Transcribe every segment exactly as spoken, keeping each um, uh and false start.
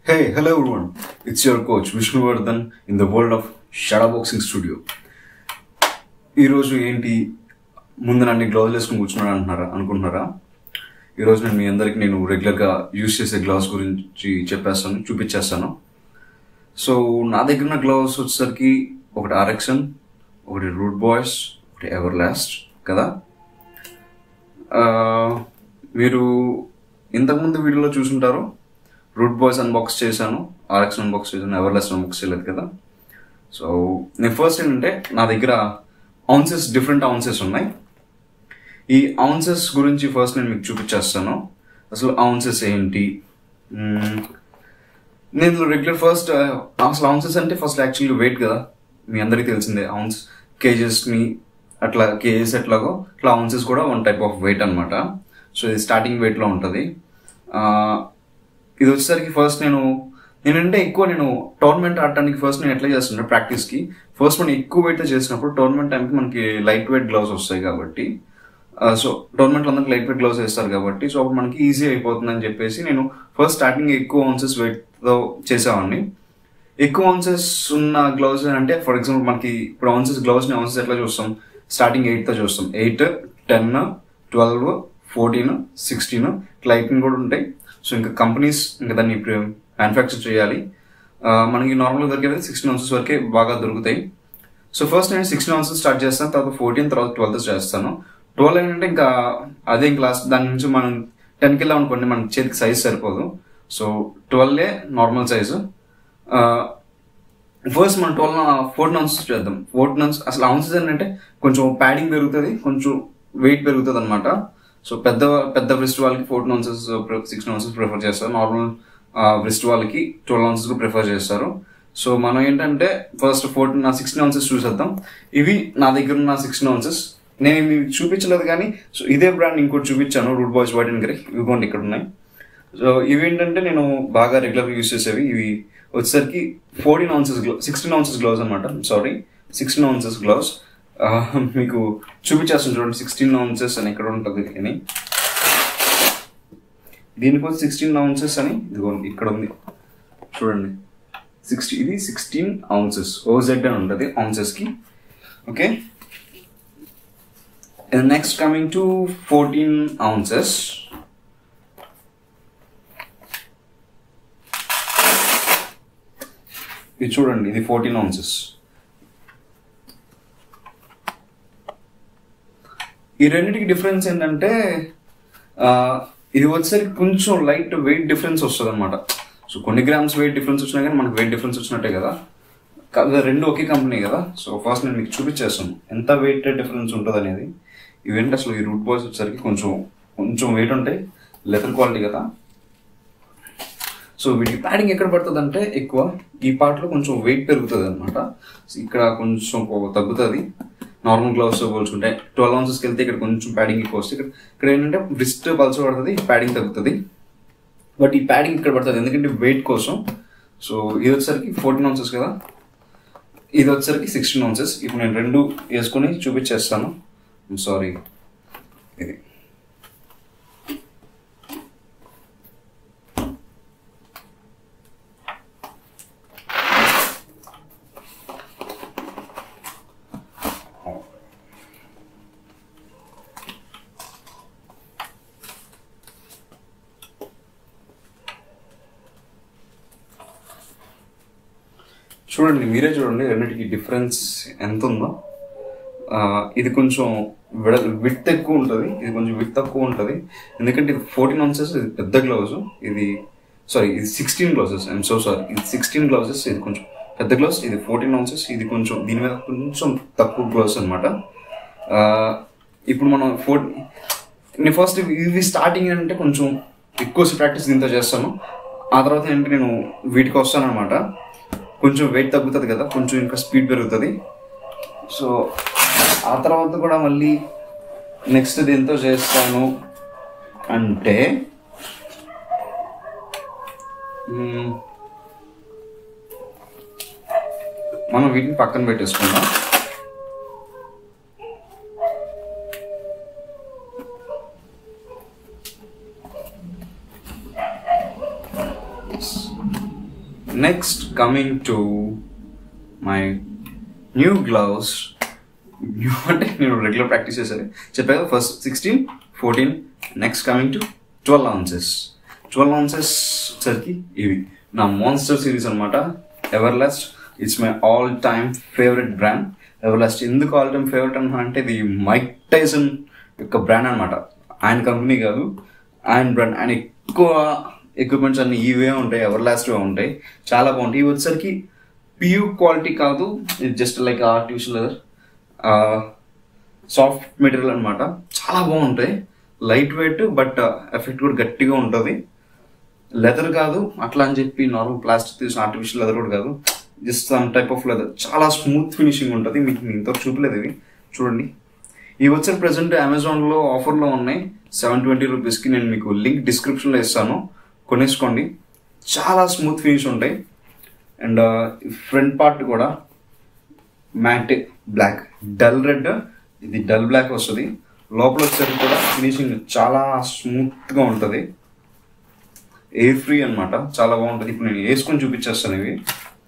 Hey, hello everyone. It's your coach Vishnuvardhan in the world of Shadow Boxing Studio. ఈ రోజు ఏంటి ముందు నన్ను గ్లౌజ్ వేసుకుని కూర్చున్నాను అంటున్నారా అనుకుంటున్నారా? ఈరోజు నేను మీ అందరికి నేను రెగ్యులర్గా యూజ్ చేసే గ్లౌస్ గురించి చెప్పేస్తాను, చూపించేస్తాను. సో నా దగ్గర ఉన్న గ్లౌస్ వచ్చేసరికి ఒకటి ఆర్ఎక్సన్, ఒకటి రూట్ బాయ్స్, ఒకటి ఎవర్ లాస్ట్ కదా. మీరు ఇంతకుముందు వీడియోలో చూసుంటారు, రూట్ బాయ్స్ అన్బాక్స్ చేశాను, ఆర్ఎక్స్ అన్బాక్స్ చేశాను, ఎవర్ లాస్ట్ అన్బాక్స్ చేయలేదు కదా. సో నేను ఫస్ట్ ఏంటంటే నా దగ్గర ఔన్సెస్ డిఫరెంట్ ఔన్సెస్ ఉన్నాయి. ఈ ఔన్సెస్ గురించి ఫస్ట్ నేను మీకు చూపించేస్తాను. అసలు ఔన్సెస్ ఏంటి, నేను రెగ్యులర్ ఫస్ట్ అసలు ఔన్సెస్ అంటే ఫస్ట్ యాక్చువల్లీ వెయిట్ కదా, మీ అందరికీ తెలిసిందే. ఔన్స్ కేజెస్ని అట్లా కేజెస్ ఎట్లాగో అట్లా ఔన్సెస్ కూడా వన్ టైప్ ఆఫ్ వెయిట్ అనమాట. సో ఇది స్టార్టింగ్ వెయిట్లో ఉంటుంది. ఇది వచ్చేసరికి ఫస్ట్ నేను నేనంటే ఎక్కువ నేను టోర్నమెంట్ ఆడటానికి ఫస్ట్ నేను ఎట్లా చేస్తున్నా ప్రాక్టీస్కి, ఫస్ట్ మనం ఎక్కువ వెయిట్ చేసినప్పుడు టోర్నమెంట్ టైంకి మనకి లైట్ వెయిట్ గ్లౌస్ వస్తాయి కాబట్టి, సో టోర్నమెంట్లో అందరికి లైట్ వెయిట్ గ్లౌస్ వేస్తారు కాబట్టి, సో అప్పుడు మనకి ఈజీ అయిపోతుంది అని చెప్పేసి నేను ఫస్ట్ స్టార్టింగ్ ఎక్కువ ఔన్సెస్ వెయిట్తో చేసేవాడిని. ఎక్కువ ఔన్సెస్ ఉన్న గ్లౌస్ అంటే ఫర్ ఎగ్జాంపుల్ మనకి ఇప్పుడు ఔన్సెస్ గ్లౌస్ని ఔన్సెస్ ఎట్లా చూస్తాం, స్టార్టింగ్ ఎయిట్తో చూస్తాం. Eight, ten, twelve, fourteen, sixteen ఇట్లా లైటింగ్ కూడా ఉంటాయి. సో ఇంకా కంపెనీస్ ఇంకా దాన్ని మ్యానుఫ్యాక్చర్ చేయాలి. మనకి నార్మల్గా దొరికేది సిక్స్టీన్ ఔన్సెస్ వరకే బాగా దొరుకుతాయి. సో ఫస్ట్ నేను సిక్స్టీన్ ఔన్సెస్ స్టార్ట్ చేస్తాను, తర్వాత ఫోర్టీన్, తర్వాత ట్వెల్త్ చేస్తాను. ట్వెల్వ్ ఏంటంటే ఇంకా అదే క్లాస్, దాని నుంచి మనం టెన్కి వెళ్ళాం అనుకోండి మన చేతికి సైజ్ సరిపోదు. సో ట్వెల్వే నార్మల్ సైజు. ఫస్ట్ మనం ట్వెల్వ్ ఫోర్టీన్ ఔన్సెస్ చేద్దాం. ఫోర్టీన్ ఔన్సెస్ అసలు ఔన్సెస్ ఏంటంటే కొంచెం ప్యాడింగ్ పెరుగుతుంది, కొంచెం వెయిట్ పెరుగుతుంది అనమాట. సో పెద్ద పెద్ద బ్రిస్ట్ వాళ్ళకి fourteen ounces sixteen ounces prefer చేస్తారు, నార్మల్ బ్రిస్ట్ వాళ్ళకి ట్వెల్వ్ ఔన్సెస్ ప్రిఫర్ చేస్తారు. సో మనం ఏంటంటే ఫస్ట్ ఫోర్టీన్ సిక్స్టీన్ ఔన్సెస్ చూసేద్దాం. ఇవి నా దగ్గర ఉన్న సిక్స్టీన్ ఔన్సెస్. నేను మీకు చూపించలేదు కానీ సో ఇదే బ్రాండ్ ఇంకోటి చూపించాను, Root Boys white and grey. ఇవిగోండి ఇక్కడ ఉన్నాయి. సో ఇవి ఏంటంటే నేను బాగా రెగ్యులర్గా యూజ్ చేసేవి. ఇవి వచ్చేసరికి fourteen ounces glove sixteen ounces gloves అనమాట. Sorry sixteen ounces gloves. మీకు చూపించేస్తాను చూడండి, సిక్స్టీన్ ఔన్సెస్ అని ఎక్కడ ఉంటుంది అని. దీనికోసం సిక్స్టీన్ ఔన్సెస్ అని ఇదిగోండి ఇక్కడ ఉంది చూడండి. సిక్స్టీ ఇది సిక్స్టీన్ ఔన్సెస్ ఓజెడ్ అని ఉంటుంది ఔన్సెస్కి. Okay, next coming to fourteen ounces. ఇది చూడండి, ఇది ఫోర్టీన్ ఔన్సెస్. ఈ రెండింటికి డిఫరెన్స్ ఏంటంటే ఇది వచ్చేసరికి కొంచెం లైట్ వెయిట్ డిఫరెన్స్ వస్తుంది అనమాట. సో కొన్ని గ్రామ్స్ వెయిట్ డిఫరెన్స్ వచ్చినా కానీ మనకు వెయిట్ డిఫరెన్స్ వచ్చినట్టే కదా, రెండు ఒకే కంపెనీ కదా. సో ఫస్ట్ నేను మీకు చూపించేస్తాను ఎంత వెయిట్ డిఫరెన్స్ ఉంటుంది అనేది. ఇవేంటి అసలు ఈ రూట్ బాయ్స్ వచ్చేసరికి కొంచెం కొంచెం వెయిట్ ఉంటాయి, లెదర్ క్వాలిటీ కదా. సో వీటికి ప్యాడింగ్ ఎక్కడ పడుతుంది అంటే ఎక్కువ ఈ పార్ట్లో కొంచెం వెయిట్ పెరుగుతుంది అనమాట. ఇక్కడ కొంచెం తగ్గుతుంది నార్మల్ గ్లౌస్ పోల్చుకుంటే. ట్వెల్వ్ ఔన్సెస్కి వెళ్తే ఇక్కడ కొంచెం ప్యాడింగ్ ఎక్కువ వస్తుంది. ఇక్కడ ఇక్కడ ఏంటంటే బ్రిస్ట్ పల్స్ పడుతుంది, ప్యాడింగ్ తగ్గుతుంది. బట్ ఈ ప్యాడింగ్ ఇక్కడ పడుతుంది ఎందుకంటే వెయిట్ కోసం. సో ఇది వచ్చేసరికి ఫోర్టీన్ ఔన్సెస్ కదా, ఇది వచ్చేసరికి సిక్స్టీన్ ఔన్సెస్. ఇప్పుడు నేను రెండు వేసుకొని చూపించేస్తాను. సారీ ఇది చూడండి, మీరే చూడండి రెండింటికి డిఫరెన్స్ ఎంత ఉందో. ఇది కొంచెం విడ విడ్త్ ఎక్కువ ఉంటుంది, ఇది కొంచెం విడ్త్ తక్కువ ఉంటుంది. ఎందుకంటే ఇది ఫోర్టీన్ ఔన్సెస్, ఇది పెద్ద గ్లౌజ్. ఇది సారీ ఇది sixteen gloves, I'm so sorry. ఇది సిక్స్టీన్ గ్లౌజెస్, ఇది కొంచెం పెద్ద గ్లౌజ్. ఇది ఫోర్టీన్ ఔన్సెస్, ఇది కొంచెం దీని మీద కొంచెం తక్కువ గ్లౌజ్ అనమాట. ఇప్పుడు మనం ఫోర్ నేను ఫస్ట్ ఇవి స్టార్టింగ్ అంటే కొంచెం ఎక్కువ ప్రాక్టీస్ దీంతో చేస్తాను. ఆ తర్వాత ఏంటంటే నేను వీటికి వస్తాను అనమాట. కొంచెం వెయిట్ తగ్గుతుంది కదా, కొంచెం ఇంకా స్పీడ్ పెరుగుతుంది. సో ఆ తర్వాత కూడా మళ్ళీ నెక్స్ట్ దేంతో చేస్తాను అంటే మనం వీటిని పక్కన పెట్టేసుకుందాం. Next coming to my new gloves. New అంటే నేను రెగ్యులర్ ప్రాక్టీస్ చేసేది చెప్పాను. First sixteen fourteen next coming to twelve ounces. Twelve ounces సరికి ఇవి నా మాన్స్టర్ సిరీస్ అనమాట. Everlast it's my all time favourite brand. Everlast ఎందుకు ఆల్ టైమ్ ఫేవరెట్ అన్నా అంటే ఇది మైక్ టైసన్ యొక్క బ్రాండ్ అనమాట. ఆయన కంపెనీ కాదు, ఆయన బ్రాండ్. ఆయన ఎక్కువ ఎక్విప్మెంట్స్ అన్ని ఇవే ఉంటాయి, ఎవర్లాస్ట్ ఉంటాయి, చాలా బాగుంటాయి. ఇవి వచ్చేసరికి పియూ క్వాలిటీ కాదు, ఇది just like artificial leather soft material అనమాట. చాలా బాగుంటాయి, లైట్ వెయిట్, బట్ ఎఫెక్ట్ కూడా గట్టిగా ఉంటుంది. లెదర్ కాదు అట్లా అని చెప్పి నార్మల్ ప్లాస్టిక్ తీసిన ఆర్టిఫిషియల్ లెదర్ కూడా కాదు, just some type of leather. చాలా స్మూత్ ఫినిషింగ్ ఉంటుంది. మీకు ఇంతవరకు చూపలేదు ఇవి, చూడండి. ఇవి వచ్చే ప్రెసెంట్ అమెజాన్లో ఆఫర్లో ఉన్నాయి సెవెన్ ట్వంటీ రూపీస్కి. నేను మీకు లింక్ డిస్క్రిప్షన్లో ఇస్తాను, కొనేసుకోండి. చాలా స్మూత్ ఫినిష్ ఉంటాయి. అండ్ ఫ్రంట్ పార్ట్ కూడా మ్యాట్ బ్లాక్, డల్ రెడ్, ఇది డల్ బ్లాక్ వస్తుంది. లోపల వచ్చేసరికి కూడా ఫినిషింగ్ చాలా స్మూత్గా ఉంటుంది, ఎయిర్ ఫ్రీ అనమాట, చాలా బాగుంటుంది. ఇప్పుడు నేను వేసుకొని చూపించేస్తాను ఇవి.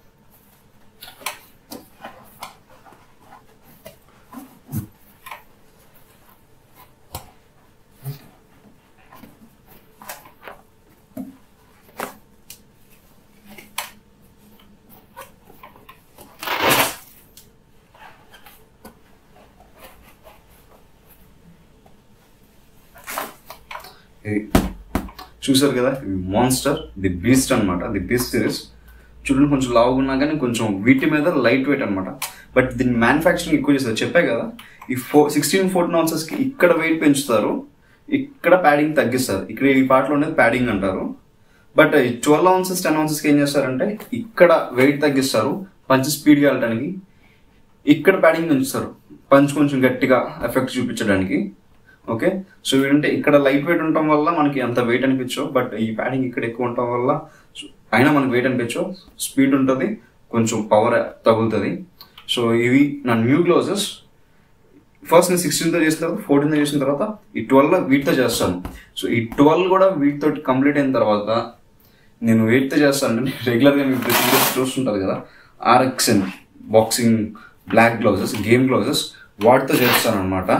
చూసారు కదా, మాన్స్టర్ ది బీస్ట్ అనమాట, ది బీస్ట్ సిరీస్. చూడండి కొంచెం లావుగా ఉన్నా కానీ కొంచెం వీటి మీద లైట్ వెయిట్ అనమాట. బట్ దీన్ని మ్యానుఫ్యాక్చరింగ్ ఎక్కువ చేస్తారు. చెప్పే కదా, ఈ ఫోర్ సిక్స్టీన్ ఫోర్టీన్ ఆన్సెస్కి ఇక్కడ వెయిట్ పెంచుతారు, ఇక్కడ ప్యాడింగ్ తగ్గిస్తారు. ఇక్కడ ఈ పార్ట్లో ఉండేది ప్యాడింగ్ అంటారు. బట్ ఈ ట్వెల్వ్ ఆన్సెస్ టెన్ ఆన్సెస్కి ఏం చేస్తారంటే ఇక్కడ వెయిట్ తగ్గిస్తారు పంచ్ స్పీడ్గా వెళ్ళడానికి, ఇక్కడ ప్యాడింగ్ పెంచుతారు పంచ్ కొంచెం గట్టిగా ఎఫెక్ట్ చూపించడానికి. ఓకే, సో ఏంటంటే ఇక్కడ లైట్ వెయిట్ ఉండటం వల్ల మనకి అంత వెయిట్ అనిపించవు, బట్ ఈ ప్యాడింగ్ ఇక్కడ ఎక్కువ ఉండటం వల్ల అయినా మనకి వెయిట్ అనిపించవు, స్పీడ్ ఉంటుంది, కొంచెం పవర్ తగులుతుంది. సో ఇవి నా న్యూ గ్లౌజెస్. ఫస్ట్ నేను సిక్స్టీన్తో చేసిన తర్వాత ఫోర్టీన్తో చేసిన తర్వాత ఈ ట్వెల్వ్ వీటితో చేస్తాను. సో ఈ ట్వెల్వ్ కూడా వీటితో కంప్లీట్ అయిన తర్వాత నేను ఎయిట్తో చేస్తాను. రెగ్యులర్గా మీకు ప్రతి వీడియోస్ చూస్తుంటారు కదా, RXN boxing black gloves, game gloves, వాటితో చేస్తాను అనమాట.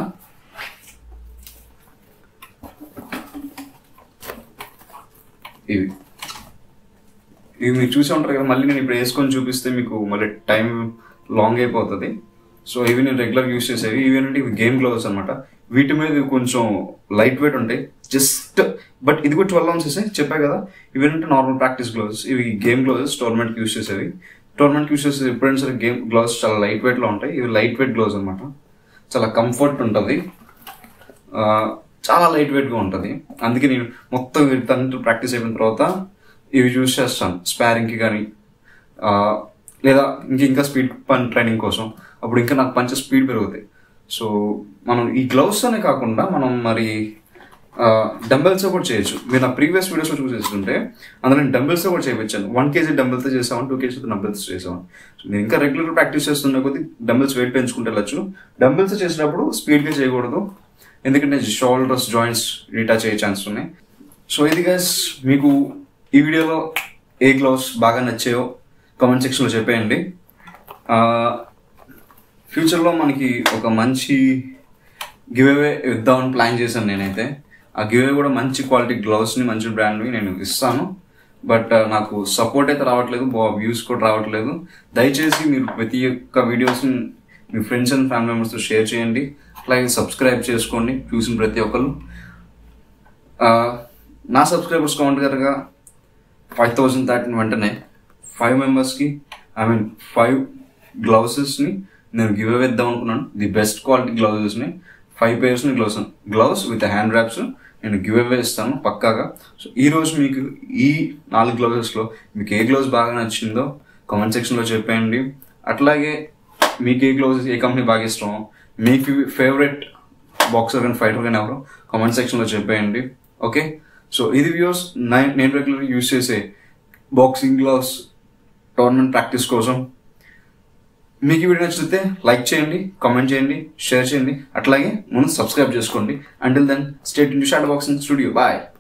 ఇవి ఇవి మీరు చూసే ఉంటారు కదా, మళ్ళీ నేను ఇప్పుడు వేసుకొని చూపిస్తే మీకు మళ్ళీ టైం లాంగ్ అయిపోతుంది. సో ఇవి నేను రెగ్యులర్ యూస్ చేసేవి. ఇవి ఏంటంటే ఇవి గేమ్ గ్లౌస్ అనమాట. వీటి మీద ఇవి కొంచెం లైట్ వెయిట్ ఉంటాయి జస్ట్, బట్ ఇది కూడా ట్వెల్వ్ ఆన్సెస్ చెప్పా కదా. ఇవి ఏంటంటే నార్మల్ ప్రాక్టీస్ గ్లౌస్, ఇవి గేమ్ గ్లౌజెస్, టోర్నమెంట్కి యూస్ చేసేవి. టోర్నమెంట్కి యూస్ చేసేది ఎప్పుడైనా సరే గేమ్ గ్లౌస్ చాలా లైట్ వెయిట్లో ఉంటాయి. ఇవి లైట్ వెయిట్ గ్లౌస్ అనమాట, చాలా కంఫర్ట్ ఉంటుంది, చాలా లైట్ వెయిట్గా ఉంటుంది. అందుకే నేను మొత్తం వీటితో ప్రాక్టీస్ అయిపోయిన తర్వాత ఇవి యూజ్ చేస్తాను స్పారింగ్కి కానీ, లేదా ఇంక ఇంకా స్పీడ్ పన్ ట్రైనింగ్ కోసం. అప్పుడు ఇంకా నాకు పంచ స్పీడ్ పెరుగుతాయి. సో మనం ఈ గ్లౌస్ అనే కాకుండా మనం మరి డంబెల్స్ కూడా చేయొచ్చు. మీరు నా ప్రీవియస్ వీడియోస్లో చూసేస్తుంటే అందులో నేను డంబెల్స్ కూడా చేయించాను. వన్ కేజీ డంబెల్తో చేసామని, టూ కేజీ డంబెల్స్ చేసామని. సో నేను ఇంకా రెగ్యులర్ ప్రాక్టీస్ చేస్తున్న కొద్దీ డంబెల్స్ వెయిట్ పెంచుకుంటే వెళ్ళచ్చు. డంబెల్స్ చేసినప్పుడు స్పీడ్గా చేయకూడదు, ఎందుకంటే షోల్డర్స్ జాయింట్స్ రీటాచ్ అయ్యే ఛాన్స్ ఉన్నాయి. సో ఇది గైస్, మీకు ఈ వీడియోలో ఏ గ్లౌస్ బాగా నచ్చాయో కామెంట్ సెక్షన్లో చెప్పేయండి. ఫ్యూచర్లో మనకి ఒక మంచి గివ్ అవే ఇద్దామని ప్లాన్ చేశాను నేనైతే. ఆ గివ్ అవే కూడా మంచి క్వాలిటీ గ్లౌస్ని, మంచి బ్రాండ్ని నేను ఇస్తాను. బట్ నాకు సపోర్ట్ అయితే రావట్లేదు, వ్యూస్ కూడా రావట్లేదు. దయచేసి మీరు ప్రతి ఒక్క వీడియోస్ని మీ ఫ్రెండ్స్ అండ్ ఫ్యామిలీ మెంబర్స్తో షేర్ చేయండి, అలాగే సబ్స్క్రైబ్ చేసుకోండి చూసిన ప్రతి ఒక్కరు. నా సబ్స్క్రైబర్స్ కౌంట్ కనుక ఫైవ్ థౌజండ్ దాటిన వెంటనే ఫైవ్ మెంబర్స్కి ఐ మీన్ ఫైవ్ గ్లౌసెస్ని నేను గివ్ అవే ఇద్దాం అనుకున్నాను. ది బెస్ట్ క్వాలిటీ గ్లౌజెస్ని ఫైవ్ పేర్స్ని gloves gloves with hand wraps నేను గివ్ అవే ఇస్తాను పక్కాగా. సో ఈరోజు మీకు ఈ నాలుగు గ్లౌజెస్లో మీకు ఏ గ్లౌస్ బాగా నచ్చిందో కామెంట్ సెక్షన్లో చెప్పేయండి. అట్లాగే మీకు ఏ గ్లౌజెస్, ఏ కంపెనీ బాగా ఇష్టమో, మీకు ఫేవరెట్ బాక్సర్ కానీ ఫైటర్ కానీ ఎవరో కామెంట్ సెక్షన్లో చెప్పేయండి. ఓకే, సో ఇది వ్యూస్ నేను రెగ్యులర్ యూస్ చేసే బాక్సింగ్ గ్లౌస్ టోర్నమెంట్ ప్రాక్టీస్ కోసం. మీకు ఈ వీడియో నచ్చితే లైక్ చేయండి, కామెంట్ చేయండి, షేర్ చేయండి, అట్లాగే ముందు సబ్స్క్రైబ్ చేసుకోండి. Until then stay tuned to Shadow Boxing Studio. Bye.